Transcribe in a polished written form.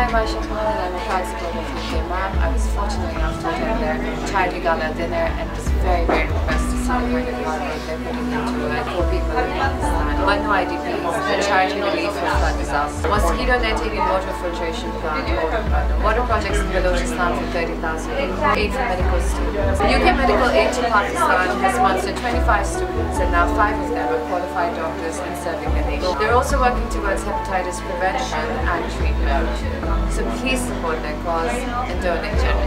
I'm Aysha Khan and I'm a proud supporter of UK Mom. I was fortunate enough to attend their charity gala dinner and was very, very impressed to see the kind of hard work they're putting into it for people in Pakistan. One no IDPs and charity relief for flood disasters. Mosquito netting and water filtration plant, water projects in Balochistan for 30,000 people, aid for medical students. UK Medical Aid to Pakistan has sponsored 25 students and now 5 of them are qualified doctors and serving the nation. They're also working towards hepatitis prevention and treatment. So please support their cause and donate.